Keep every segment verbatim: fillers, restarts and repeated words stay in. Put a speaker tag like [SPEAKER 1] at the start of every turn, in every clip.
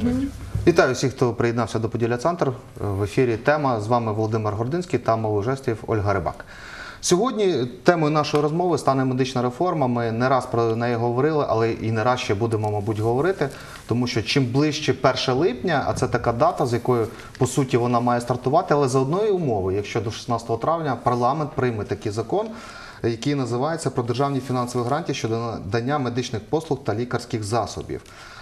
[SPEAKER 1] Вітаю всіх, хто приєднався до Поділля-Центр. В ефірі тема. З вами Володимир Гординський та мовою жестів Ольга Рибак. Сьогодні темою нашої розмови стане медична реформа. Ми не раз про неї говорили, але і не раз ще будемо, мабуть, говорити. Тому що чим ближче перше липня, а це така дата, з якою, по суті, вона має стартувати, але за одної умови, якщо до шістнадцятого травня парламент прийме такий закон, який називається «Про державні фінансові гарантії щодо надання медичних послуг та лікарських засобів».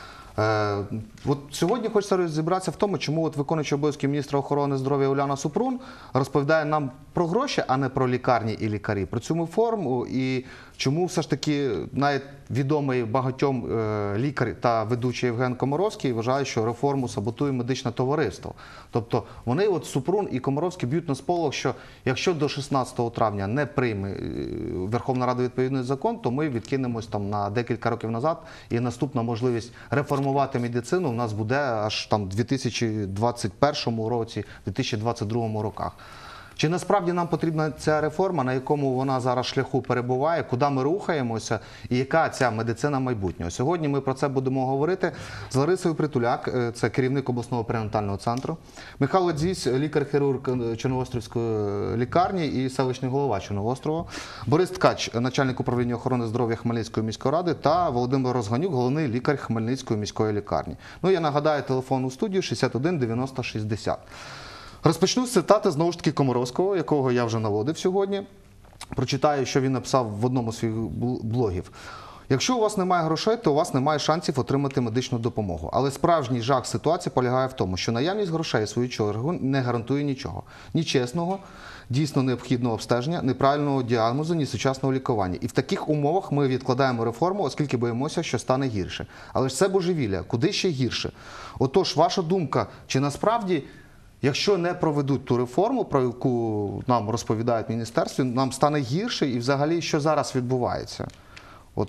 [SPEAKER 1] Е, от сьогодні хочеться розібратися в тому, чому от виконуючий обов'язки міністра охорони здоров'я Уляна Супрун розповідає нам про гроші, а не про лікарні і лікарі, про цю форму, і чому все ж таки навіть відомий багатьом е, лікар та ведучий Євген Комаровський вважає, що реформу саботує медичне товариство. Тобто вони, от Супрун і Комаровський, б'ють на сполох, що якщо до шістнадцятого травня не прийме Верховна Рада відповідний закон, то ми відкинемось там на декілька років назад, і наступна можливість реформувати медицину у нас буде аж там в дві тисячі двадцять першому році, дві тисячі двадцять другому роках. Чи насправді нам потрібна ця реформа, на якому вона зараз шляху перебуває, куди ми рухаємося і яка ця медицина майбутнього? Сьогодні ми про це будемо говорити з Ларисою Притуляк, це керівник обласного перинатального центру, Михайло Дзісь, лікар-хірург Чорновостровської лікарні і селищний голова Чорновострова, Борис Ткач, начальник управління охорони здоров'я Хмельницької міської ради та Володимир Розганюк, головний лікар Хмельницької міської лікарні. Ну, я нагадаю, телефон у студію шістдесят один дев'яносто шістдесят. Розпочну з цитати, знову ж таки, Комаровського, якого я вже наводив сьогодні. Прочитаю, що він написав в одному з своїх блогів. «Якщо у вас немає грошей, то у вас немає шансів отримати медичну допомогу. Але справжній жах ситуації полягає в тому, що наявність грошей, в свою чергу, не гарантує нічого. Ні чесного, дійсно необхідного обстеження, ні правильного діагнозу, ні сучасного лікування. І в таких умовах ми відкладаємо реформу, оскільки боїмося, що стане гірше. Але ж це божевілля. Куди ще гірше? Отож, ваша думка, чи насправді... Якщо не проведуть ту реформу, про яку нам розповідають в міністерстві, нам стане гірше, і взагалі, що зараз відбувається? От,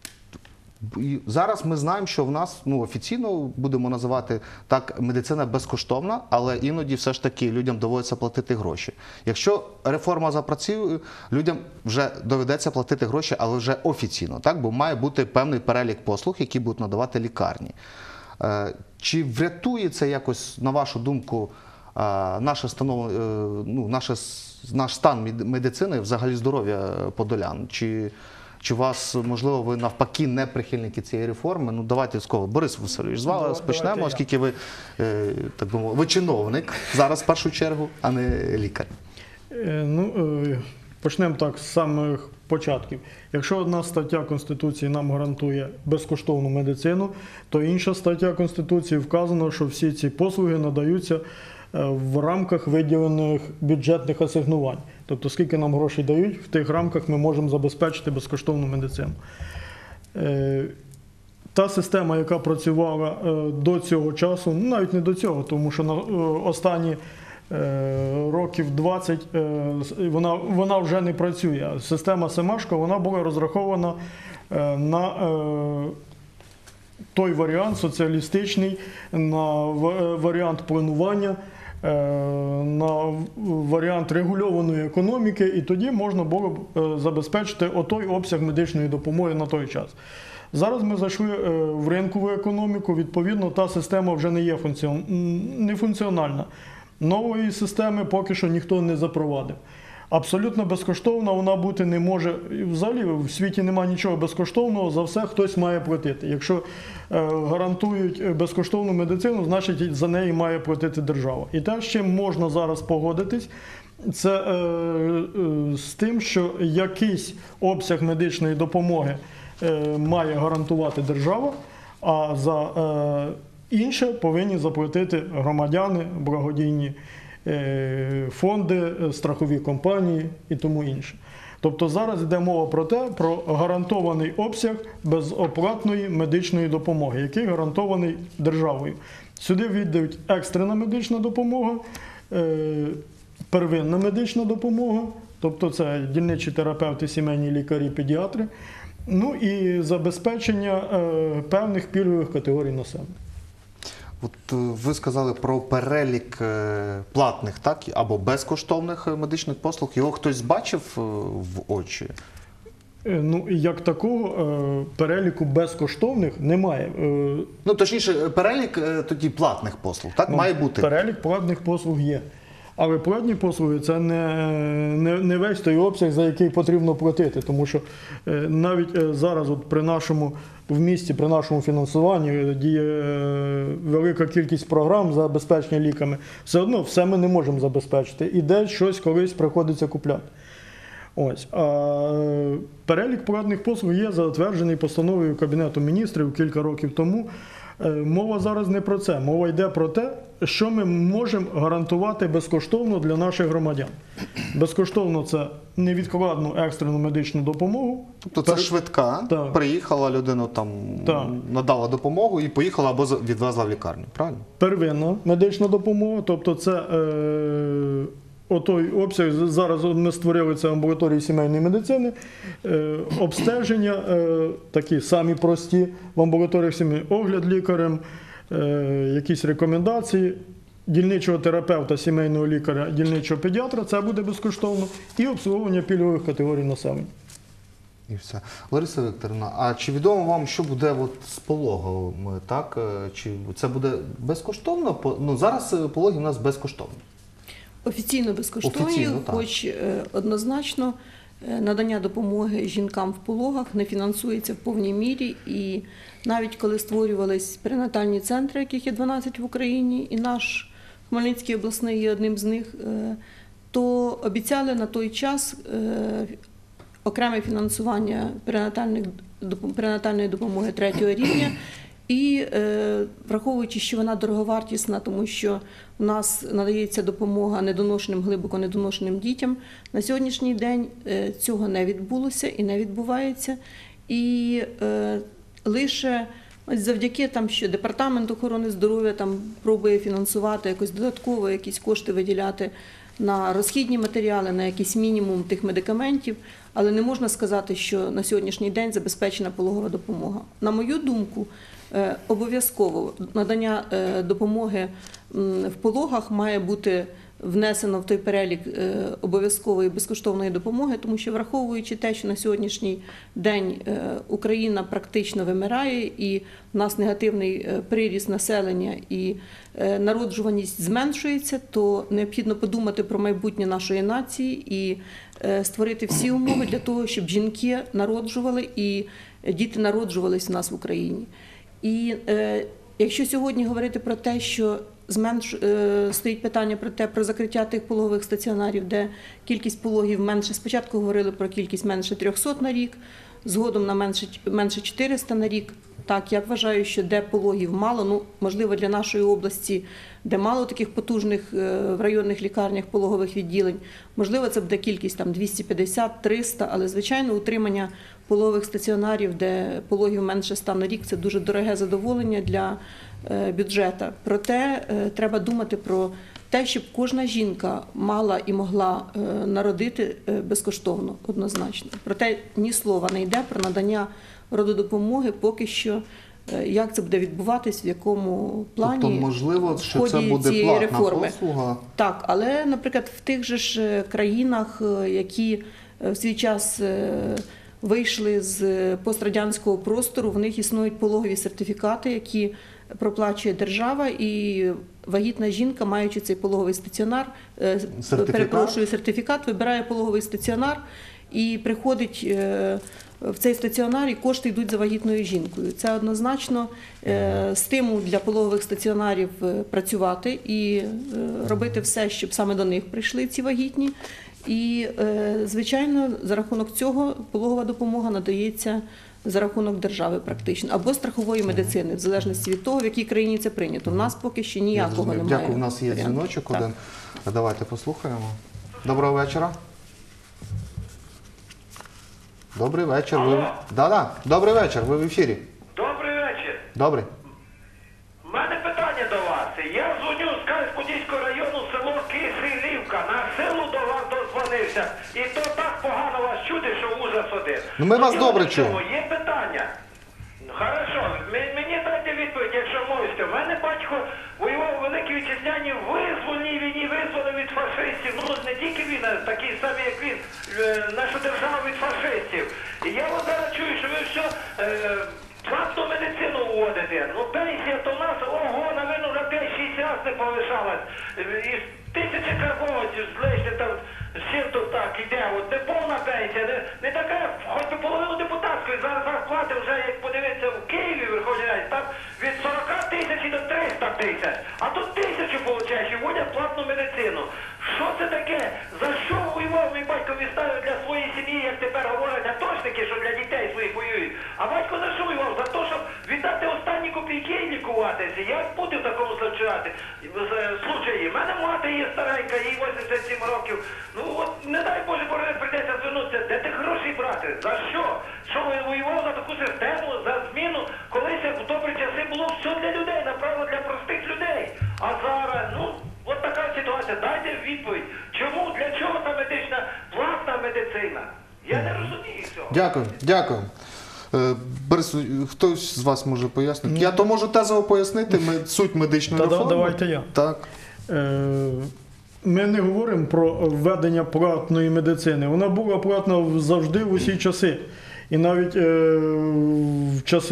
[SPEAKER 1] і зараз ми знаємо, що в нас, ну, офіційно будемо називати так, медицина безкоштовна, але іноді все ж таки людям доводиться платити гроші. Якщо реформа запрацює, людям вже доведеться платити гроші, але вже офіційно, так? Бо має бути певний перелік послуг, які будуть надавати лікарні. Чи врятує це якось, на вашу думку, наше станов... ну, наше... наш стан медицини, взагалі здоров'я подолян? Чи, чи вас, можливо, ви навпаки не прихильники цієї реформи? Ну, давайте з кого. Борис Васильович, з вас почнемо, оскільки ви, так би мовити, ви чиновник зараз в першу чергу, а не лікар.
[SPEAKER 2] Ну, почнемо так з самих початків. Якщо одна стаття Конституції нам гарантує безкоштовну медицину, то інша стаття Конституції вказано, що всі ці послуги надаються в рамках виділених бюджетних асигнувань. Тобто, скільки нам грошей дають, в тих рамках ми можемо забезпечити безкоштовну медицину. Та система, яка працювала до цього часу, навіть не до цього, тому що на останні років двадцять вона, вона вже не працює. Система Семашко, вона була розрахована на той варіант соціалістичний, на варіант планування, на варіант регульованої економіки, і тоді можна було б забезпечити отой обсяг медичної допомоги на той час. Зараз ми зайшли в ринкову економіку, відповідно, та система вже не є функціон... не функціональна. Нової системи поки що ніхто не запровадив. Абсолютно безкоштовна вона бути не може. Взагалі в світі немає нічого безкоштовного, за все хтось має платити. Якщо е, гарантують безкоштовну медицину, значить за неї має платити держава. І те, з чим можна зараз погодитись, це е, е, з тим, що якийсь обсяг медичної допомоги е, має гарантувати держава, а за е, інше повинні заплатити громадяни, благодійні фонди, страхові компанії і тому інше. Тобто зараз йде мова про те, про гарантований обсяг безоплатної медичної допомоги, який гарантований державою. Сюди війдуть екстрена медична допомога, первинна медична допомога, тобто це дільничі терапевти, сімейні лікарі, педіатри, ну і забезпечення певних пільгових категорій населення.
[SPEAKER 1] От ви сказали про перелік платних, так, або безкоштовних медичних послуг. Його хтось бачив в очі?
[SPEAKER 2] Е, Ну, і як такого е, переліку безкоштовних немає. Е,
[SPEAKER 1] Ну, точніше, перелік е, тоді платних послуг, так?
[SPEAKER 2] Ну,
[SPEAKER 1] Має бути.
[SPEAKER 2] Перелік платних послуг є. Але платні послуги це не, не, не весь той обсяг, за який потрібно платити. Тому що е, навіть е, зараз от при нашому в місті, при нашому фінансуванні е, діє е, велика кількість програм забезпечення ліками. Все одно все ми не можемо забезпечити. І десь щось колись приходиться купляти. Ось. А е, перелік платних послуг є затверджений постановою Кабінету міністрів кілька років тому. Е, Мова зараз не про це. Мова йде про те, що ми можемо гарантувати безкоштовно для наших громадян. Безкоштовно це невідкладну екстрену медичну допомогу.
[SPEAKER 1] Тобто це
[SPEAKER 2] Пер-
[SPEAKER 1] швидка,
[SPEAKER 2] Так.
[SPEAKER 1] приїхала людина, там
[SPEAKER 2] Так.
[SPEAKER 1] надала допомогу і поїхала або за- відвезла в лікарню, правильно?
[SPEAKER 2] Первинна медична допомога, тобто це е, отой обсяг, зараз ми створили це амбулаторії сімейної медицини, е, обстеження, е, такі самі прості в амбулаторіях сімейної, огляд лікарем, е, якісь рекомендації, дільничого терапевта, сімейного лікаря, дільничого педіатра, це буде безкоштовно, і обслуговування пільгових категорій населення.
[SPEAKER 1] І все. Лариса Вікторівна, а чи відомо вам, що буде от з пологами, так? Е, Чи це буде безкоштовно? По- Ну, зараз е, пологи у нас безкоштовні.
[SPEAKER 3] Офіційно безкоштовні,
[SPEAKER 1] Офіційно, так.
[SPEAKER 3] хоч е, однозначно е, надання допомоги жінкам в пологах не фінансується в повній мірі. І навіть коли створювались перинатальні центри, яких є дванадцять в Україні, і наш Хмельницький обласний є одним з них, е, то обіцяли на той час е, окреме фінансування перинатальних, доп- перинатальної допомоги третього рівня. І е, враховуючи, що вона дороговартісна, тому що в нас надається допомога недоношеним, глибоко недоношеним дітям, на сьогоднішній день е, цього не відбулося і не відбувається. І е, лише ось завдяки там, що Департамент охорони здоров'я там пробує фінансувати якось додатково, якісь кошти виділяти на розхідні матеріали, на якийсь мінімум тих медикаментів, але не можна сказати, що на сьогоднішній день забезпечена пологова допомога. На мою думку, е, обов'язково надання е, допомоги м, в пологах має бути внесено в той перелік е, обов'язкової безкоштовної допомоги, тому що враховуючи те, що на сьогоднішній день е, Україна практично вимирає і в нас негативний е, приріст населення і е, народжуваність зменшується, то необхідно подумати про майбутнє нашої нації і е, створити всі умови для того, щоб жінки народжували і діти народжувались в нас в Україні. І е, якщо сьогодні говорити про те, що зменш... е, стоїть питання про те, про закриття тих пологових стаціонарів, де кількість пологів менше, спочатку говорили про кількість менше трьохсот на рік, згодом на менше, менше чотириста на рік. Так, я вважаю, що де пологів мало, ну, можливо, для нашої області, де мало таких потужних е, в районних лікарнях пологових відділень, можливо, це буде кількість там двісті п'ятдесят - триста, але, звичайно, утримання пологових стаціонарів, де пологів менше ста на рік, це дуже дороге задоволення для е, бюджету. Проте е, треба думати про те, щоб кожна жінка мала і могла е, народити е, безкоштовно, однозначно. Проте ні слова не йде про надання рододопомоги поки що, е, як це буде відбуватись, в якому плані.
[SPEAKER 1] Тобто, можливо,
[SPEAKER 3] в
[SPEAKER 1] що
[SPEAKER 3] ході
[SPEAKER 1] це буде
[SPEAKER 3] цієї
[SPEAKER 1] платна
[SPEAKER 3] реформи.
[SPEAKER 1] послуга?
[SPEAKER 3] Так, але, наприклад, в тих же ж е, країнах, е, які е, в свій час е, вийшли з е, пострадянського простору, в них існують пологові сертифікати, які проплачує держава, і вагітна жінка, маючи цей пологовий стаціонар, е,
[SPEAKER 1] Сертифікат?
[SPEAKER 3] перепрошую, сертифікат, вибирає пологовий стаціонар і приходить е, в цей стаціонар, і кошти йдуть за вагітною жінкою. Це однозначно е, стимул для пологових стаціонарів е, працювати і е, робити все, щоб саме до них прийшли ці вагітні. І, е, звичайно, за рахунок цього пологова допомога надається за рахунок держави практично, або страхової медицини, в залежності від того, в якій країні це прийнято. У нас поки що
[SPEAKER 1] Я
[SPEAKER 3] ніякого
[SPEAKER 1] зрозумів.
[SPEAKER 3] немає.
[SPEAKER 1] Дякую, у нас є
[SPEAKER 3] варіанту.
[SPEAKER 1] дзвіночок
[SPEAKER 3] Так.
[SPEAKER 1] один. Давайте послухаємо. Доброго вечора. Добрий вечір. Ви...
[SPEAKER 4] Алло.
[SPEAKER 1] Да-да. Добрий вечір. Ви в ефірі.
[SPEAKER 4] Добрий вечір.
[SPEAKER 1] Добрий.
[SPEAKER 4] У мене питання до вас. Я дзвоню з Кам'янець-Подільського району, село Киселівка. На селу до вас дозвонився. І то так погано вас чути, що ужас один.
[SPEAKER 1] Ну, ми вас
[SPEAKER 4] Діло
[SPEAKER 1] добре
[SPEAKER 4] в чому?
[SPEAKER 1] чуємо.
[SPEAKER 4] Є питання. Хорошо, М- мені дайте відповідь, якщо можете. У мене батько воював у Великій Вітчизняній визвольній війні, визволив від фашистів. Ну, не тільки він, а такий самий, як він, е, нашу державу від фашистів. І медицину. Що це таке? За що воював мій батько відставив для своєї сім'ї, як тепер говорять атошники, що для дітей своїх воюють? А батько за що воював? За те, щоб віддати останні копійки і лікуватися. Як бути в такому случаї? случаї? У мене мати є старенька, їй вісімдесят сім років. Ну от, не дай Боже, Боже, прийдеться звернутися. Де ти гроші брати? За що? Що ви воював за таку систему, за зміну? Колись в добрі часи було все для людей, направо для простих людей. А зараз, ну, от така ситуація. Дайте відповідь. Чому, для чого та медична, платна медицина? Я не розумію цього.
[SPEAKER 1] Дякую, дякую. Е, Борис, хтось з вас може пояснити? Я то можу тезово пояснити ми- суть медичної
[SPEAKER 2] Та да-
[SPEAKER 1] реформи.
[SPEAKER 2] давайте я.
[SPEAKER 1] Так.
[SPEAKER 2] Е, Ми не говоримо про введення платної медицини. Вона була платна завжди в усі часи. І навіть е, в часи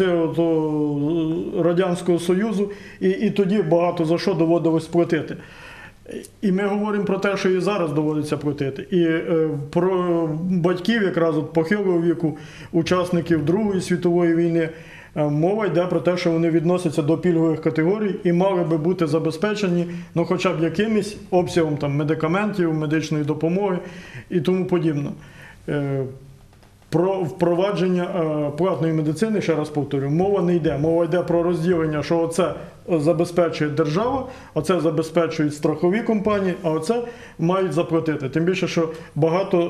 [SPEAKER 2] ото Радянського Союзу, і, і тоді багато за що доводилось платити. І ми говоримо про те, що і зараз доводиться платити. І е, про батьків якраз от похилого віку, учасників Другої світової війни, е, мова йде про те, що вони відносяться до пільгових категорій і мали би бути забезпечені, ну, хоча б якимось обсягом там, медикаментів, медичної допомоги і тому подібне. Е, Про впровадження е, платної медицини, ще раз повторюю, мова не йде. Мова йде про розділення, що оце забезпечує держава, оце забезпечують страхові компанії, а оце мають заплатити. Тим більше, що багато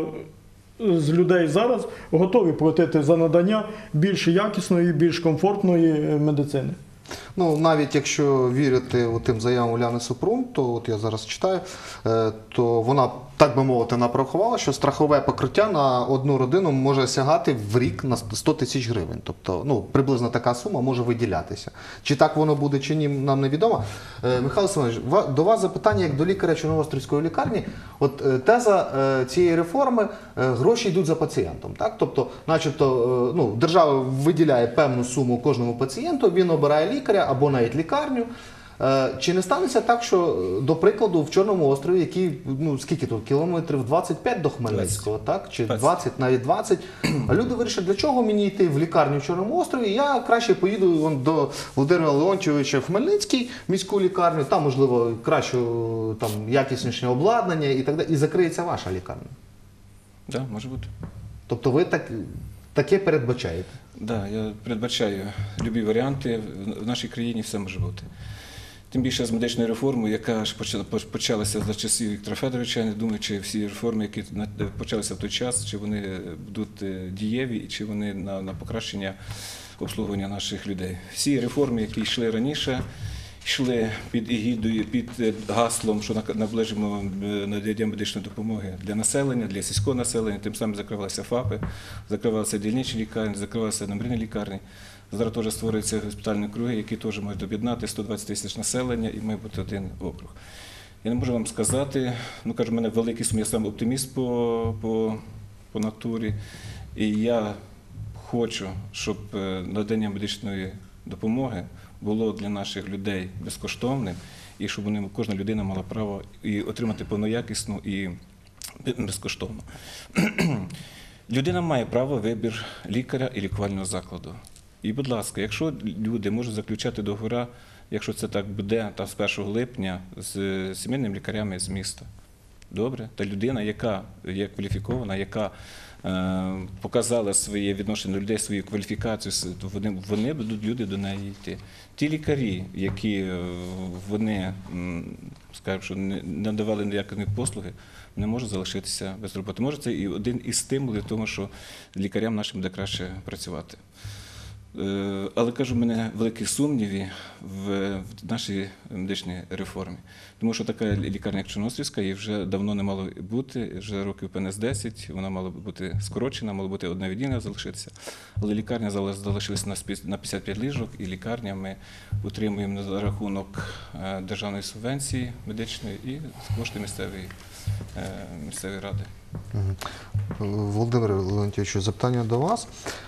[SPEAKER 2] е, з людей зараз готові платити за надання більш якісної, більш комфортної медицини.
[SPEAKER 1] Ну, навіть якщо вірити тим заявам Уляни Супрун, то от я зараз читаю, е, то вона, так би мовити, напрорахувала, що страхове покриття на одну родину може сягати в рік на сто тисяч гривень. Тобто, ну, приблизно така сума може виділятися. Чи так воно буде, чи ні, нам невідомо. Е, Михайло Семенович, ва- до вас запитання як до лікаря Чорноострівської лікарні. От е, теза е, цієї реформи, е, гроші йдуть за пацієнтом. Так? Тобто, начебто, е, ну, держава виділяє певну суму кожному пацієнту, він обирає лікаря або навіть лікарню. Е, Чи не станеться так, що, до прикладу, в Чорному острові, який, ну, скільки тут, кілометрів двадцять п'ять до Хмельницького, так? Чи двадцять, навіть двадцять, а люди вирішать, для чого мені йти в лікарню в Чорному острові, я краще поїду вон, до Володимира Леонтьовича в Хмельницький, міську лікарню, там, можливо, краще, там, якісніше обладнання і так далі, і закриється ваша лікарня.
[SPEAKER 5] Так, да, може бути.
[SPEAKER 1] Тобто ви так, таке передбачаєте?
[SPEAKER 5] Так, да, я передбачаю любі варіанти. В нашій країні все може бути. Тим більше з медичною реформою, яка ж почала- почалася за часів Віктора Федоровича, я не думаю, чи всі реформи, які на- почалися в той час, чи вони будуть е, дієві, і чи вони на, на покращення обслуговування наших людей. Всі реформи, які йшли раніше, йшли під егідою, під е, гаслом, що нак- наближимо е, надання медичної допомоги для населення, для сільського населення. Тим самим закривалися ФАПи, закривалися дільничні лікарні, закривалися номерні лікарні. Зараз теж створюються госпітальні круги, які теж мають об'єднати сто двадцять тисяч населення і має бути один округ. Я не можу вам сказати, ну кажу, в мене великий сум, я сам оптиміст по, по, по натурі. І я хочу, щоб е, надання медичної допомоги було для наших людей безкоштовним, і щоб вони, кожна людина мала право і отримати повноякісну і безкоштовну. Людина має право вибір лікаря і лікувального закладу. І, будь ласка, якщо люди можуть заключати договори, якщо це так буде, та з першого липня з сімейними лікарями з міста, добре, та людина, яка є кваліфікована, яка е, показала своє відношення до людей, свою кваліфікацію, то вони, вони будуть люди до неї йти. Ті лікарі, які е, вони, м, скажімо, що не надавали ніякої послуги, не можуть залишитися без роботи. Може, це і один із стимулів тому, що лікарям нашим буде краще працювати. Е, Але, кажу, в мене великі сумніви в в нашій медичній реформі. Тому що така лікарня, як Чорноострівська, її вже давно не мало бути, вже років певне з десять, вона мала бути скорочена, мало бути одне відділення залишитися. Але лікарня зали- залишилася на спі- на п'ятдесят п'ять ліжок, і лікарня ми утримуємо за рахунок е, державної субвенції медичної і з кошти місцевої, е, місцевої ради.
[SPEAKER 1] Володимире Леонтьовичу, запитання до вас.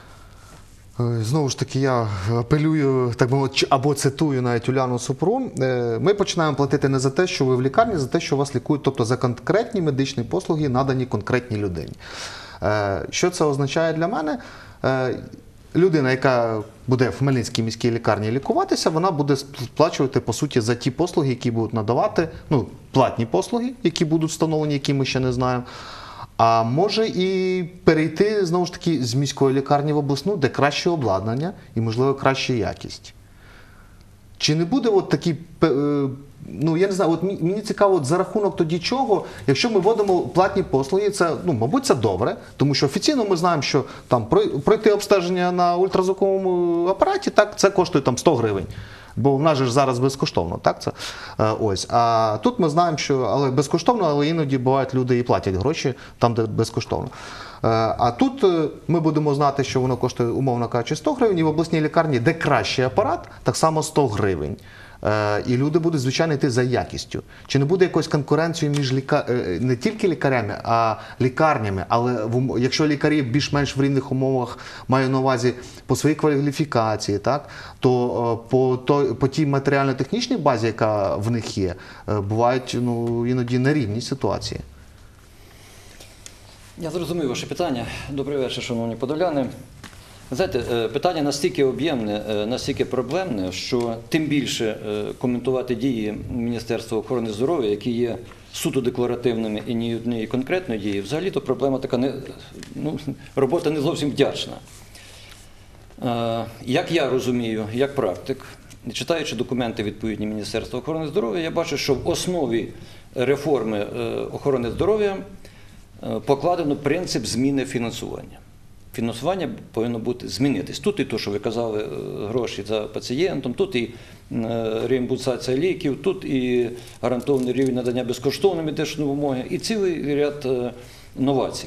[SPEAKER 1] Е, Знову ж таки, я апелюю, так би мовити, чи- або цитую навіть Уляну Супрун. Е, Ми починаємо платити не за те, що ви в лікарні, а за те, що вас лікують, тобто за конкретні медичні послуги, надані конкретній людині. Е, Що це означає для мене? Е, людина, яка буде в Хмельницькій міській лікарні лікуватися, вона буде сплачувати, по суті, за ті послуги, які будуть надавати, ну, платні послуги, які будуть встановлені, які ми ще не знаємо. А може і перейти, знову ж таки, з міської лікарні в обласну, де краще обладнання і, можливо, краща якість. Чи не буде от такі, ну, я не знаю, от мені цікаво, от за рахунок тоді чого, якщо ми вводимо платні послуги, це, ну, мабуть, це добре, тому що офіційно ми знаємо, що там пройти обстеження на ультразвуковому апараті, так, це коштує там сто гривень. Бо в нас же ж зараз безкоштовно, так це? Ось. А тут ми знаємо, що але безкоштовно, але іноді бувають люди і платять гроші там, де безкоштовно. А тут ми будемо знати, що воно коштує, умовно кажучи, сто гривень, і в обласній лікарні, де кращий апарат, так само сто гривень. І люди будуть, звичайно, йти за якістю. Чи не буде якоїсь конкуренції між ліка... не тільки лікарями, а лікарнями? Але в... якщо лікарі більш-менш в рівних умовах, маю на увазі по своїй кваліфікації, так, то по, то... по тій матеріально-технічній базі, яка в них є, бувають, ну, іноді нерівні ситуації.
[SPEAKER 6] Я зрозумів ваше питання. Добрий вечір, шановні подоляни. Знаєте, питання настільки об'ємне, настільки проблемне, що тим більше коментувати дії Міністерства охорони здоров'я, які є суто декларативними і ні однієї конкретної дії, взагалі-то проблема така, не, ну, робота не зовсім вдячна. Як я розумію, як практик, читаючи документи відповідні Міністерства охорони здоров'я, я бачу, що в основі реформи охорони здоров'я покладено принцип зміни фінансування. Фінансування повинно бути змінитись. Тут і те, що ви казали, гроші за пацієнтом, тут і реімбурсація ліків, тут і гарантований рівень надання безкоштовної медичної допомоги, і цілий ряд новацій.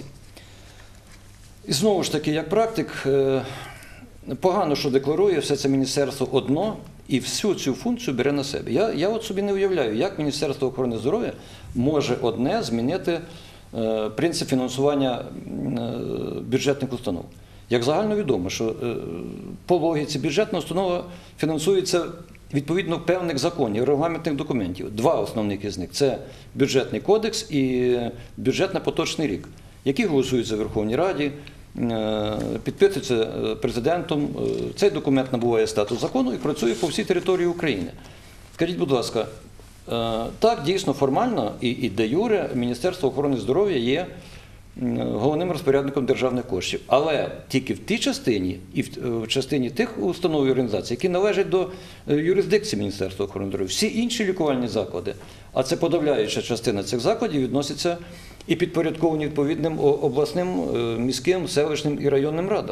[SPEAKER 6] І знову ж таки, як практик, погано, що декларує все це міністерство одно, і всю цю функцію бере на себе. Я, я от собі не уявляю, як Міністерство охорони здоров'я може одне змінити принцип фінансування бюджетних установ. Як загальновідомо, що по логіці бюджетна установа фінансується відповідно певних законів, регламентних документів. Два основних із них – це бюджетний кодекс і бюджет на поточний рік, які голосуються в Верховній Раді, підписуються президентом. Цей документ набуває статус закону і працює по всій території України. Скажіть, будь ласка, так, дійсно, формально і де юре Міністерство охорони здоров'я є головним розпорядником державних коштів. Але тільки в тій частині і в частині тих установ і організацій, які належать до юрисдикції Міністерства охорони здоров'я. Всі інші лікувальні заклади, а це подавляюча частина цих закладів, відносяться і підпорядковані відповідним обласним, міським, селищним і районним радам.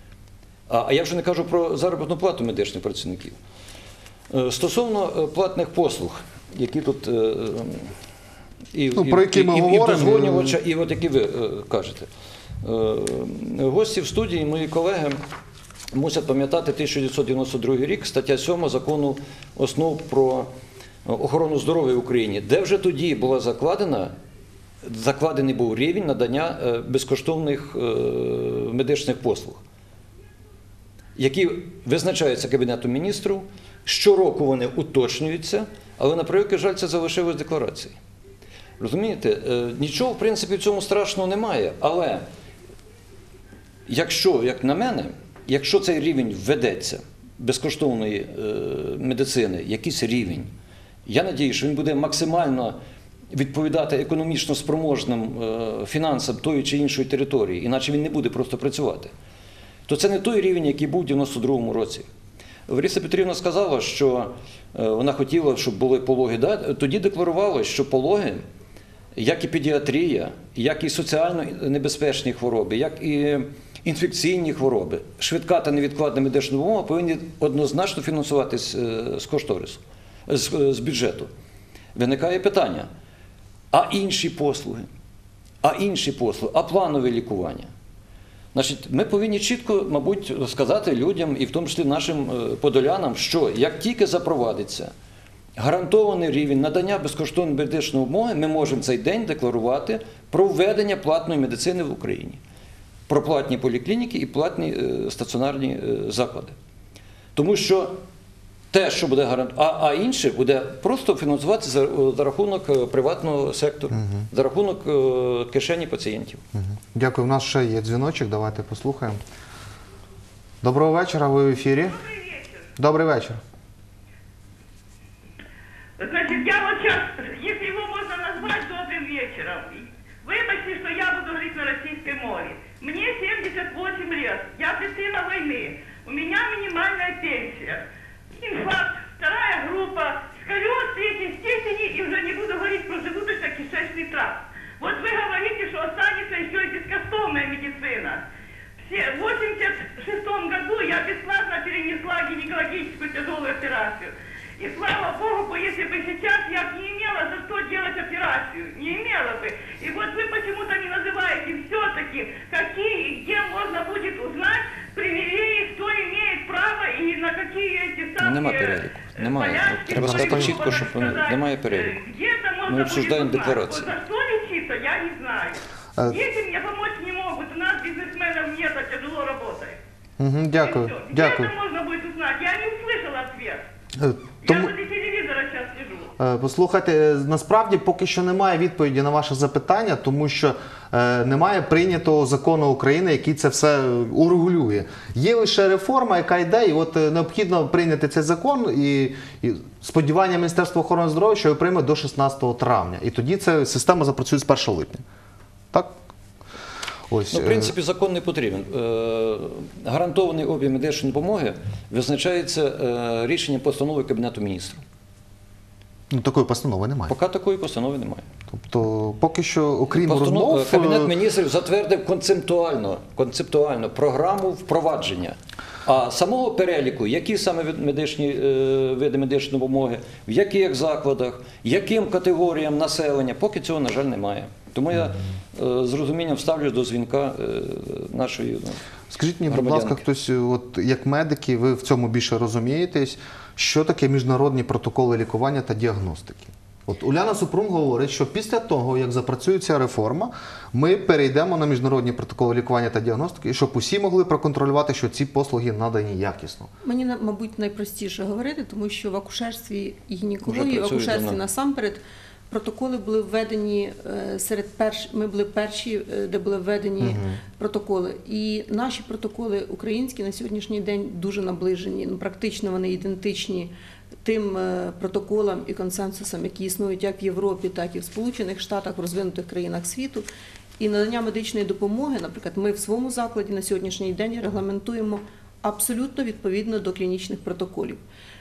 [SPEAKER 6] А я вже не кажу про заробітну плату медичних працівників. Стосовно платних послуг, які тут і,
[SPEAKER 1] ну, про які
[SPEAKER 6] і,
[SPEAKER 1] ми
[SPEAKER 6] і,
[SPEAKER 1] говоримо,
[SPEAKER 6] і дозвонювача, і от які ви е, кажете. Е, гості в студії, мої колеги, мусять пам'ятати тисяча дев'ятсот дев'яносто другий рік, стаття сьома Закону основ про охорону здоров'я в Україні, де вже тоді була закладена, закладений був рівень надання безкоштовних е, медичних послуг, які визначаються Кабінетом міністрів. Щороку вони уточнюються, але, на превеликий жаль, це залишилось в декларації. Розумієте, нічого, в принципі, в цьому страшного немає, але якщо, як на мене, якщо цей рівень введеться безкоштовної медицини, якийсь рівень, я надію, що він буде максимально відповідати економічно спроможним фінансам тої чи іншої території, іначе він не буде просто працювати, то це не той рівень, який був у дев'яносто другому році. Лариса Петрівна сказала, що вона хотіла, щоб були пологи. Да? Тоді декларували, що пологи, як і педіатрія, як і соціально небезпечні хвороби, як і інфекційні хвороби, швидка та невідкладна медична допомога повинні однозначно фінансуватись з кошторису, з, з бюджету. Виникає питання, а інші послуги? А інші послуги? А планове лікування? Значить, ми повинні чітко, мабуть, сказати людям, і в тому числі нашим подолянам, що як тільки запровадиться гарантований рівень надання безкоштовної медичної допомоги, ми можемо цей день декларувати про введення платної медицини в Україні, про платні поліклініки і платні стаціонарні заклади. Тому що те, що буде гарантовано, а, а інше буде просто фінансуватися за, за рахунок приватного сектору, угу. за рахунок е, кишені пацієнтів.
[SPEAKER 1] Угу. Дякую. У нас ще є дзвіночок, давайте послухаємо. Доброго вечора, ви в ефірі.
[SPEAKER 7] Добрый вечер.
[SPEAKER 1] Добрий вечір.
[SPEAKER 7] Значит, я вот сейчас, если его можно назвать добрым вечером, выбачьте, что я буду говорить на российской мове. Мне семьдесят восемь лет, я дитина войны, у меня минимальная пенсия. Инфаркт, вторая группа, сколиоз третьей степени, и уже не буду говорить про желудочно-кишечный тракт. Вот вы говорите, что останется еще и бескостовная медицина. В восемьдесят шестом году я бесплатно перенесла гинекологическую тяжелую операцию. И слава Богу, если бы сейчас я бы не имела за что делать операцию, не имела бы. И вот вы почему-то не называете все-таки, какие и где можно будет узнать привилегии, кто имеет право и на какие эти самые...
[SPEAKER 6] Нема переліку. Немає.
[SPEAKER 7] болячки,
[SPEAKER 6] От треба
[SPEAKER 7] кто
[SPEAKER 6] сказати
[SPEAKER 7] может
[SPEAKER 6] чітко, щоб
[SPEAKER 7] сказать,
[SPEAKER 6] немає переліку.
[SPEAKER 7] Где-то можно
[SPEAKER 6] Ми
[SPEAKER 7] будет
[SPEAKER 6] обсуждаємо
[SPEAKER 7] узнать.
[SPEAKER 6] декларацію.
[SPEAKER 7] Вот за что лечиться, я не знаю.
[SPEAKER 1] А-
[SPEAKER 7] Дети мне помочь не могут, у нас бизнесменов нет, а тяжело работает.
[SPEAKER 1] Угу, дякую.
[SPEAKER 7] И всё. Где
[SPEAKER 1] Дякую.
[SPEAKER 7] это можно будет узнать? Я не услышала ответ.
[SPEAKER 1] Е,
[SPEAKER 7] Я
[SPEAKER 1] Тому,
[SPEAKER 7] возле телевизора сейчас сижу.
[SPEAKER 1] е, послухайте, е, насправді поки що немає відповіді на ваше запитання, тому що е, немає прийнятого закону України, який це все урегулює. Є лише реформа, яка йде, і от е, необхідно прийняти цей закон, і, і сподівання Міністерства охорони здоров'я, що його прийме до шістнадцятого травня. І тоді ця система запрацює з першого липня. Так? Ось,
[SPEAKER 6] Ну, в
[SPEAKER 1] е,
[SPEAKER 6] принципі, закон не потрібен. Е, Гарантований об'єм медичної допомоги визначається е, рішенням постанови Кабінету міністрів.
[SPEAKER 1] ну, такої постанови немає.
[SPEAKER 6] Поки такої постанови немає.
[SPEAKER 1] Тобто, поки що, окрім
[SPEAKER 6] Постанов-
[SPEAKER 1] розмов... е,
[SPEAKER 6] Кабінет міністрів затвердив концептуально, концептуально програму впровадження. А самого переліку, які саме від- медичні, е, види медичної допомоги, в яких закладах, яким категоріям населення, поки цього, на жаль, немає. Тому я е, з розумінням ставлюсь до дзвінка е, нашої ну,
[SPEAKER 1] Скажіть мені, будь ласка,
[SPEAKER 6] громадянки.
[SPEAKER 1] хтось, от як медики, ви в цьому більше розумієтесь, що таке міжнародні протоколи лікування та діагностики? От Уляна Супрун говорить, що після того, як запрацює ця реформа, ми перейдемо на міжнародні протоколи лікування та діагностики, і щоб усі могли проконтролювати, що ці послуги надані якісно.
[SPEAKER 3] Мені, на- мабуть, найпростіше говорити, тому що в акушерстві і гінекології, в
[SPEAKER 6] працюють
[SPEAKER 3] акушерстві
[SPEAKER 6] давно.
[SPEAKER 3] насамперед протоколи були введені е, серед перш... Ми були перші, е, де були введені протоколи. І наші протоколи українські на сьогоднішній день дуже наближені. Ну, практично вони ідентичні тим е, протоколам і консенсусам, які існують як в Європі, так і в Сполучених Штатах, в розвинутих країнах світу. І надання медичної допомоги, наприклад, ми в своєму закладі на сьогоднішній день регламентуємо абсолютно відповідно до клінічних протоколів.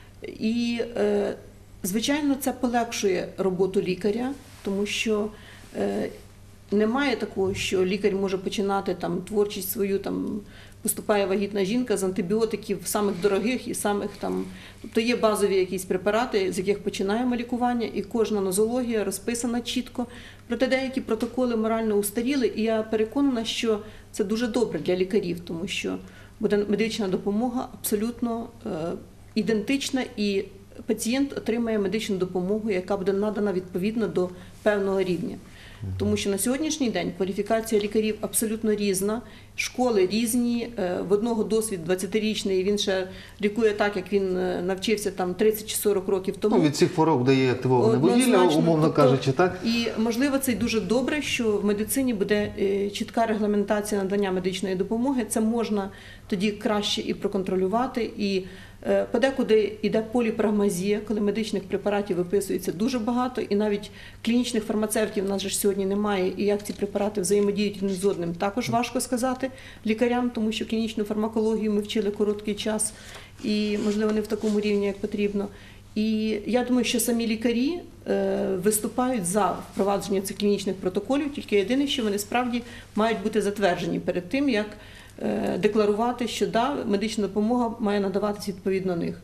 [SPEAKER 3] І, е, звичайно, це полегшує роботу лікаря, тому що е, немає такого, що лікар може починати там творчість свою, там поступає вагітна жінка з антибіотиків самих дорогих і самих там, тобто є базові якісь препарати, з яких починаємо лікування, і кожна нозологія розписана чітко. Проте деякі протоколи морально устаріли, і я переконана, що це дуже добре для лікарів, тому що буде медична допомога абсолютно е, ідентична, і пацієнт отримає медичну допомогу, яка буде надана відповідно до певного рівня. Тому що на сьогоднішній день кваліфікація лікарів абсолютно різна, школи різні, е, в одного досвід двадцятирічний, він ще лікує так, як він е, навчився там тридцять чи сорок років тому.
[SPEAKER 1] Ну, від цих хвороб дає тивовне вугілля,
[SPEAKER 3] Однозначно.
[SPEAKER 1] умовно
[SPEAKER 3] Тобто,
[SPEAKER 1] кажучи, так?
[SPEAKER 3] І, можливо, це й дуже добре, що в медицині буде е, чітка регламентація надання медичної допомоги. Це можна тоді краще і проконтролювати. І е, подекуди йде поліпрагмазія, коли медичних препаратів виписується дуже багато, і навіть клінічних фармацевтів у нас же ж сьогодні немає. І як ці препарати взаємодіють один з одним, також важко сказати лікарям, тому що клінічну фармакологію ми вчили короткий час і, можливо, не в такому рівні, як потрібно. І я думаю, що самі лікарі е, виступають за впровадження цих клінічних протоколів, тільки єдине, що вони справді мають бути затверджені перед тим, як е, декларувати, що да, медична допомога має надаватись відповідно них.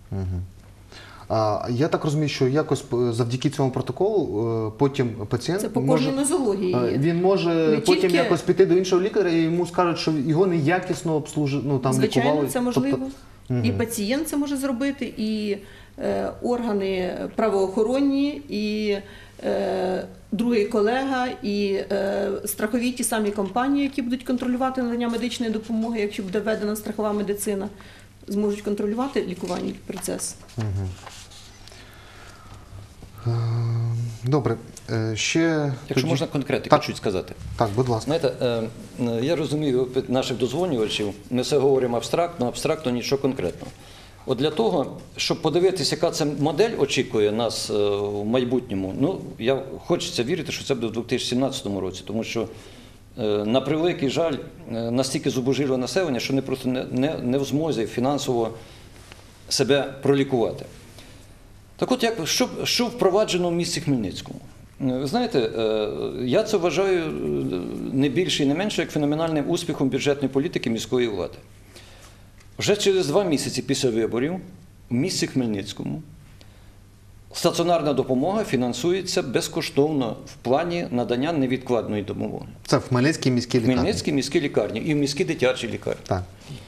[SPEAKER 1] А, я так розумію, що якось е, завдяки цьому протоколу е, потім пацієнт
[SPEAKER 3] Це по
[SPEAKER 1] може...
[SPEAKER 3] кожній нозології
[SPEAKER 1] Е,
[SPEAKER 3] є.
[SPEAKER 1] Він може
[SPEAKER 3] Не
[SPEAKER 1] потім
[SPEAKER 3] тільки-
[SPEAKER 1] якось піти до іншого лікаря і йому скажуть, що його неякісно обслужили, ну там
[SPEAKER 3] Звичайно,
[SPEAKER 1] лікували.
[SPEAKER 3] це можливо.
[SPEAKER 1] Тобто,
[SPEAKER 3] І пацієнт це може зробити, і е, органи правоохоронні, і е, другий колега, і е, страхові ті самі компанії, які будуть контролювати надання медичної допомоги, якщо буде введена страхова медицина, зможуть контролювати лікувальний процес.
[SPEAKER 1] е, Добре. Е, Ще
[SPEAKER 6] Якщо
[SPEAKER 1] тоді-
[SPEAKER 6] можна конкретику
[SPEAKER 1] Так.
[SPEAKER 6] чуть сказати.
[SPEAKER 1] Так, будь ласка.
[SPEAKER 6] Знаєте, е, е, я розумію наших дозвонювачів, ми все говоримо абстрактно, абстрактно нічого конкретного. От для того, щоб подивитися, яка це модель очікує нас е, в майбутньому, ну, я хочеться вірити, що це буде в дві тисячі сімнадцятому році, тому що, е, на превеликий жаль, е, настільки зубожило населення, що вони просто не, не, не в змозі фінансово себе пролікувати. Так от, як, що, що впроваджено в місті Хмельницькому? Ви знаєте, е, я це вважаю е, не більше і не менше, як феноменальним успіхом бюджетної політики міської влади. Вже через два місяці після виборів в місті Хмельницькому стаціонарна допомога фінансується безкоштовно в плані надання невідкладної допомоги.
[SPEAKER 1] Це в Хмельницькій міській
[SPEAKER 6] В
[SPEAKER 1] лікарні.
[SPEAKER 6] Хмельницькій міській лікарні і в міській дитячій лікарні.
[SPEAKER 1] Так.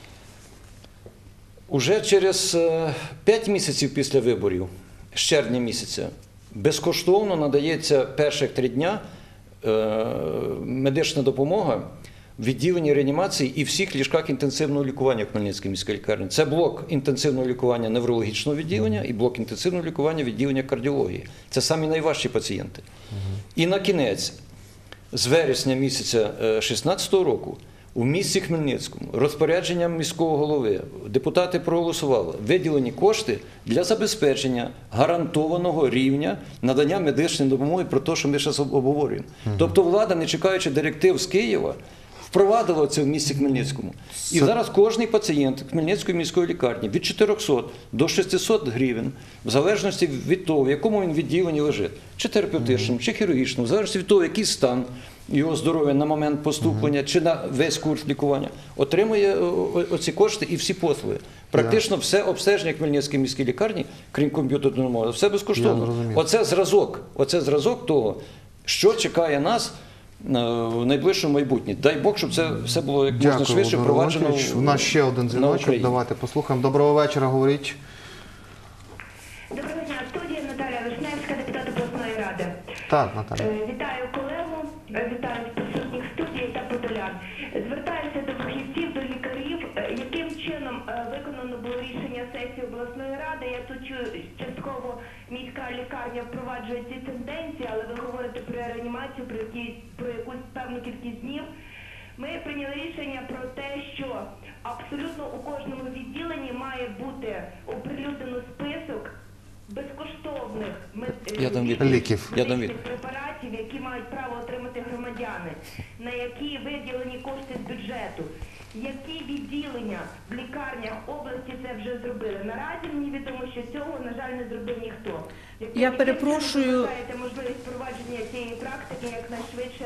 [SPEAKER 6] Уже через е, п'ять місяців після виборів, з червня місяця, безкоштовно надається перших три дня е, медична допомога в відділенні реанімації і всіх ліжках інтенсивного лікування в Хмельницькій міській лікарні. Це блок інтенсивного лікування неврологічного відділення і блок інтенсивного лікування відділення кардіології. Це самі найважчі пацієнти. І на кінець, з вересня місяця дві тисячі шістнадцятого року, у місті Хмельницькому розпорядженням міського голови депутати проголосували виділені кошти для забезпечення гарантованого рівня надання медичної допомоги про те, що ми зараз обговорюємо. Тобто влада, не чекаючи директив з Києва, впровадила це в місті Хмельницькому. І зараз кожний пацієнт Хмельницької міської лікарні від чотирьохсот до шестисот гривень, в залежності від того, в якому він відділенні лежить, чи терапевтичному, чи хірургічному, в залежності від того, який стан його здоров'я на момент поступлення, чи на весь курс лікування, отримує оці кошти і всі послуги. Практично все обстеження Хмельницької міській лікарні, крім комп'ютерної мови, все безкоштовно. Оце зразок, оце зразок того, що чекає нас в найближчому майбутнє. Дай Бог, щоб це все було як можна швидше
[SPEAKER 1] Володимир
[SPEAKER 6] впроваджено
[SPEAKER 1] Володимирович. У нас ще один
[SPEAKER 6] на
[SPEAKER 1] дзвіночок.
[SPEAKER 6] Україні.
[SPEAKER 1] Давайте послухаємо. Доброго вечора, говоріть.
[SPEAKER 8] Доброго дня, студія Наталя Вишневська, депутат обласної ради.
[SPEAKER 1] Так, Наталя.
[SPEAKER 8] Е, Вітаю колегу, е, вітаю присутніх студії та подолян. Звертаюся до фахівців, до лікарів, е, яким чином е, виконано було рішення сесії обласної ради. Я тут чую, частково міська лікарня впроваджує ці тенденції, але ви говорите про реанімацію, про, які, про якусь певну кількість днів. Ми прийняли рішення про те, що абсолютно у кожному відділенні має бути оприлюднено список безкоштовних мед-
[SPEAKER 6] Я дам
[SPEAKER 8] ліків,
[SPEAKER 6] відповідь.
[SPEAKER 1] Ліків.
[SPEAKER 6] Я дам
[SPEAKER 8] медичних
[SPEAKER 6] відповідь.
[SPEAKER 8] препаратів, які мають право отримати громадяни, на які виділені кошти з бюджету. Які відділення в лікарнях області це вже зробили? Наразі мені відомо, що цього, на жаль, не зробив ніхто. Якщо
[SPEAKER 3] Я
[SPEAKER 8] ви
[SPEAKER 3] перепрошую.
[SPEAKER 8] вважаєте можливість впровадження цієї практики якнайшвидше?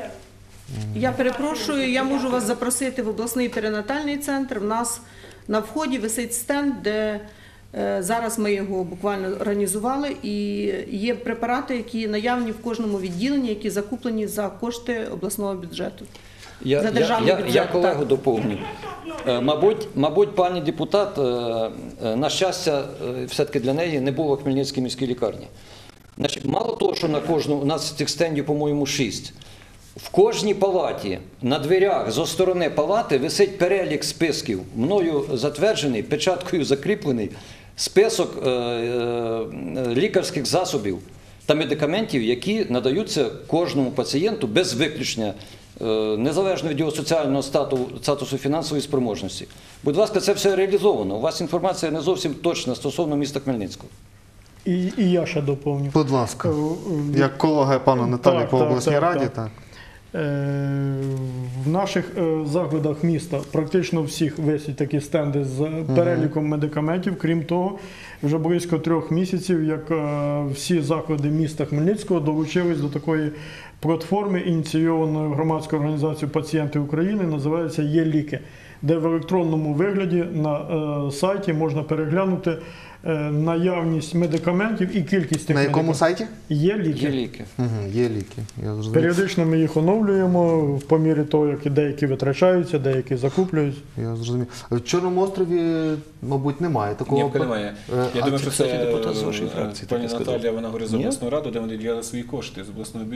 [SPEAKER 3] Я перепрошую, я можу вас запросити в обласний перинатальний центр. В нас на вході висить стенд, де е, зараз ми його буквально організували, і є препарати, які наявні в кожному відділенні, які закуплені за кошти обласного бюджету.
[SPEAKER 6] Я,
[SPEAKER 3] За
[SPEAKER 6] я,
[SPEAKER 3] державний
[SPEAKER 6] я,
[SPEAKER 3] бюджет,
[SPEAKER 6] я колегу
[SPEAKER 3] так.
[SPEAKER 6] доповню. Е, Мабуть, мабуть, пані депутат, е, е, на щастя, е, все-таки для неї не було в Хмельницькій міській лікарні. Значить, мало того, що на кожну, у нас цих стендів, по-моєму, шість. В кожній палаті, на дверях, зо сторони палати висить перелік списків, мною затверджений, печаткою закріплений, список е, е, лікарських засобів та медикаментів, які надаються кожному пацієнту без виключення, е, незалежно від його соціального статусу, статусу фінансової спроможності. Будь ласка, це все реалізовано. У вас інформація не зовсім точна стосовно міста Хмельницького.
[SPEAKER 2] І, і я ще доповню.
[SPEAKER 1] Будь ласка.
[SPEAKER 2] Е, е,
[SPEAKER 1] Як колега пана Наталі
[SPEAKER 2] Так,
[SPEAKER 1] по
[SPEAKER 2] так,
[SPEAKER 1] обласній
[SPEAKER 2] так,
[SPEAKER 1] раді,
[SPEAKER 2] так.
[SPEAKER 1] так.
[SPEAKER 2] Е, В наших е, закладах міста практично всіх висять такі стенди з переліком медикаментів. Крім того, вже близько трьох місяців, як е, всі заклади міста Хмельницького долучились до такої платформи, ініційованої громадською організацією «Пацієнти України», називається «Є ліки», де в електронному вигляді на е, сайті можна переглянути е, наявність медикаментів і кількість тих
[SPEAKER 1] На якому
[SPEAKER 2] медикаментів.
[SPEAKER 1] сайті?
[SPEAKER 2] Є ліки.
[SPEAKER 6] Є ліки.
[SPEAKER 1] Угу, є ліки. Я зрозумів.
[SPEAKER 2] Періодично ми їх оновлюємо по мірі того, як і деякі витрачаються, деякі закуплюють.
[SPEAKER 1] Я зрозумів. В Чорному острові, мабуть, немає такого.
[SPEAKER 5] Ні, немає.
[SPEAKER 1] Е,
[SPEAKER 5] Я
[SPEAKER 1] а
[SPEAKER 5] думаю,
[SPEAKER 6] це,
[SPEAKER 5] що це
[SPEAKER 6] кстати, депутат з
[SPEAKER 5] е,
[SPEAKER 6] вашої фракції
[SPEAKER 5] пані
[SPEAKER 6] таке сказав.
[SPEAKER 5] Наталія, вона говорить за
[SPEAKER 6] Ні?
[SPEAKER 5] обласну раду, де вони діляли свої кошти з обласного бюджету.
[SPEAKER 1] Так,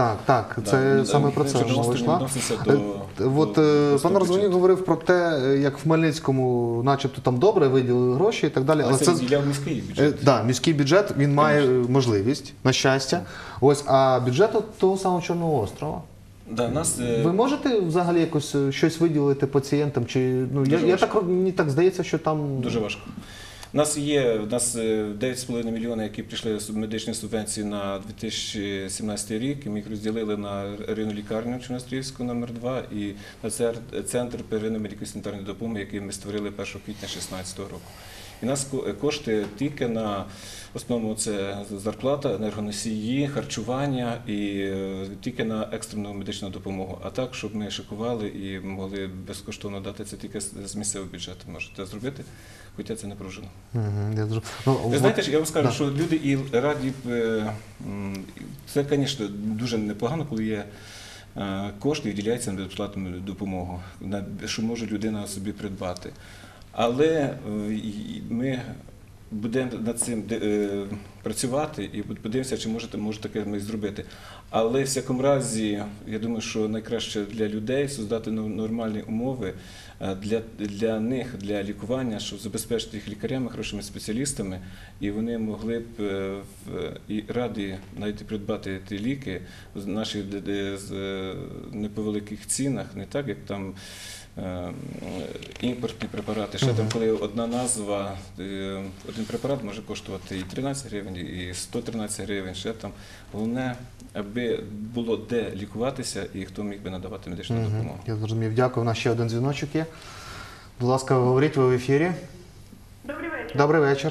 [SPEAKER 1] Так, так, це
[SPEAKER 5] Да,
[SPEAKER 1] саме
[SPEAKER 5] ми
[SPEAKER 1] про це
[SPEAKER 5] вже
[SPEAKER 1] мова
[SPEAKER 5] гостро
[SPEAKER 1] йшла.
[SPEAKER 5] відносимося
[SPEAKER 1] Е,
[SPEAKER 5] до-
[SPEAKER 1] От
[SPEAKER 5] до-
[SPEAKER 1] е,
[SPEAKER 5] до
[SPEAKER 1] пан Розводнюк
[SPEAKER 5] бюджету.
[SPEAKER 1] говорив про те, як в Хмельницькому начебто там добре виділили гроші і так далі.
[SPEAKER 5] Але це відділяв міський
[SPEAKER 1] Е,
[SPEAKER 5] бюджет.
[SPEAKER 1] да, міський бюджет, він має е, можливість, на щастя. Ось, а бюджет от того самого Чорного острова.
[SPEAKER 5] Да, в нас, е,
[SPEAKER 1] Ви можете взагалі якось е, щось виділити пацієнтам? Чи ну я,
[SPEAKER 5] Дуже
[SPEAKER 1] я
[SPEAKER 5] важко.
[SPEAKER 1] так мені так здається, що там
[SPEAKER 5] Дуже важко. У нас є у нас е, дев'ять з половиною мільйонів, які прийшли з медичні субвенції на дві тисячі сімнадцятий рік, і ми їх розділили на районну лікарню Чорноострівську номер два і на цер- центр первинної медико-санітарної допомоги, який ми створили першого квітня дві тисячі шістнадцятого року. І у нас ко- кошти тільки на основному це зарплата, енергоносії, харчування і е, тільки на екстрену медичну допомогу. А так, щоб ми шикували і могли безкоштовно дати це тільки з з місцевого бюджету. Можете зробити, хоча це не пружено.
[SPEAKER 1] Мгм, я дуже- ну,
[SPEAKER 5] Ви
[SPEAKER 1] от-
[SPEAKER 5] знаєте, я вам скажу,
[SPEAKER 1] да.
[SPEAKER 5] що люди і раді б, е, м, це, звісно, дуже непогано, коли є е, кошти, виділяються на безплатну допомогу, на- що може людина собі придбати. Але е, і ми будемо над цим де- е, працювати і подивимося, чи може, може таке ми зробити. Але в всякому разі, я думаю, що найкраще для людей создати ну- нормальні умови е, для, для них, для лікування, щоб забезпечити їх лікарями, хорошими спеціалістами, і вони могли б е, в- і раді навіть придбати ті ліки з наших де- де- з е, не по великих цінах, не так, як там е, імпортні препарати. Ще там, коли одна назва, е, один препарат може коштувати і тринадцять гривень, і сто тринадцять гривень, ще там. Головне, аби було де лікуватися і хто міг би надавати медичну
[SPEAKER 1] Мгм,
[SPEAKER 5] допомогу.
[SPEAKER 1] я зрозумів. Дякую. У нас ще один дзвіночок є. Будь ласка, говоріть, ви в ефірі.
[SPEAKER 8] Добрий вечір.
[SPEAKER 1] Добрий вечір.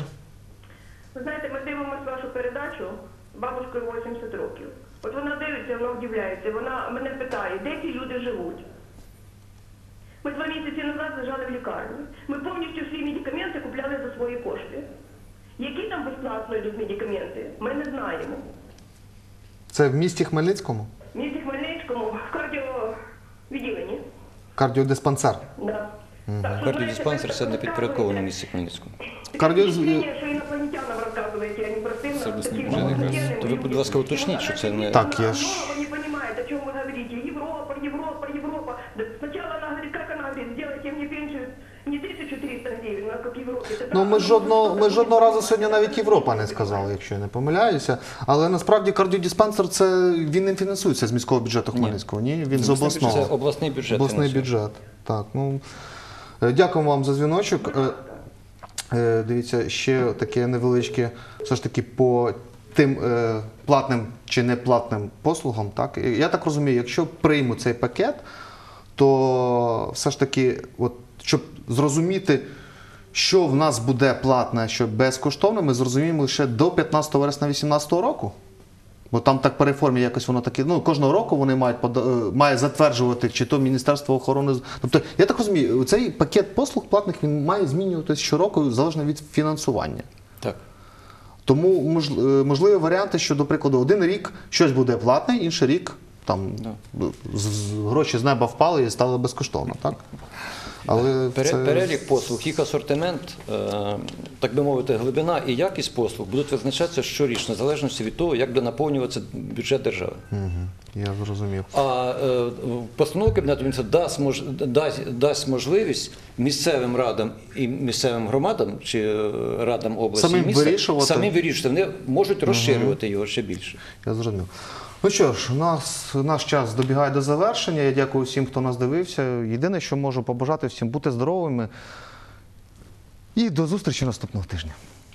[SPEAKER 8] Ви знаєте, ми дивимося вашу передачу бабушкою вісімдесят років. От вона дивиться, вона удивляється. Вона мене питає, де ті люди живуть. Ми два місяці назад лежали в лікарні. Ми повністю всі медикаменти купляли за свої кошти. Які там безплатно йдуть медикаменти, ми не знаємо.
[SPEAKER 1] Це в місті Хмельницькому?
[SPEAKER 8] В місті Хмельницькому в кардіовідділенні.
[SPEAKER 1] Кардіодиспансер.
[SPEAKER 8] Да. Так, що,
[SPEAKER 6] Кардіодиспансер це не
[SPEAKER 8] знаєте,
[SPEAKER 6] підпорядковано місці Хмельницькому.
[SPEAKER 1] Кардіо-
[SPEAKER 8] Впечатлення, що інопланетянам розказуєте, а не простим
[SPEAKER 5] Це
[SPEAKER 8] нам,
[SPEAKER 5] обласний
[SPEAKER 8] таким
[SPEAKER 5] бюджет якраз.
[SPEAKER 8] обыкновенным
[SPEAKER 6] То ви, будь ласка, уточніть, що це не-
[SPEAKER 1] Так, я ж-
[SPEAKER 8] Вы не понимаете, о чем вы говорите. Европа, Европа, Европа. Да сначала она говорит, как она говорит, сделайте мне пенсию не тисячу триста гривень, а как в Европе. Тогда
[SPEAKER 1] Ну, ми
[SPEAKER 8] она
[SPEAKER 1] жодного,
[SPEAKER 8] будет
[SPEAKER 1] ми жодного разу сьогодні навіть
[SPEAKER 8] просто
[SPEAKER 1] Європа не
[SPEAKER 8] ничего
[SPEAKER 1] сказали, якщо я не помиляюся. Але насправді кардіодиспансер це він не фінансується з міського бюджету Хмельницького. Ні, він з
[SPEAKER 5] обласний
[SPEAKER 1] обласного.
[SPEAKER 6] Це обласний бюджет.
[SPEAKER 1] Обласний
[SPEAKER 6] фінансує.
[SPEAKER 1] бюджет. Так, ну е, дякуємо вам за дзвіночок. Е, е, Дивіться, ще таке невеличке, все ж таки по тим е, платним чи неплатним послугам. Так, І я так розумію, якщо приймуть цей пакет, то все ж таки, от щоб зрозуміти, що в нас буде платне, а що безкоштовне, ми зрозуміємо лише до п'ятнадцятого вересня дві тисячі вісімнадцятого року. Бо там так по реформі якось воно таке, ну кожного року вони мають пода- е, має затверджувати, чи то Міністерство охорони. з- Тобто, я так розумію, цей пакет послуг платних він має змінюватися щороку залежно від фінансування.
[SPEAKER 6] Так.
[SPEAKER 1] Тому мож- е, можливі варіанти, що, до прикладу, один рік щось буде платне, інший рік там з- з- гроші з неба впали і стало безкоштовно, так? Але
[SPEAKER 6] Пере-
[SPEAKER 1] це...
[SPEAKER 6] Перелік послуг, їх асортимент, е, так би мовити, глибина і якість послуг будуть визначатися щорічно, в залежності від того, як буде наповнюватися бюджет держави.
[SPEAKER 1] Мгм, я зрозумів.
[SPEAKER 6] А е, постанова Кабінету Міністрів дасть, мож, дасть, дасть можливість місцевим радам і місцевим громадам чи е, радам області
[SPEAKER 1] Самим
[SPEAKER 6] і міста
[SPEAKER 1] вирішувати.
[SPEAKER 6] самим вирішувати. Вони можуть розширювати його ще більше.
[SPEAKER 1] Я зрозумів. Ну що ж, у нас наш час добігає до завершення. Я дякую всім, хто нас дивився. Єдине, що можу побажати всім бути здоровими. І до зустрічі наступного тижня.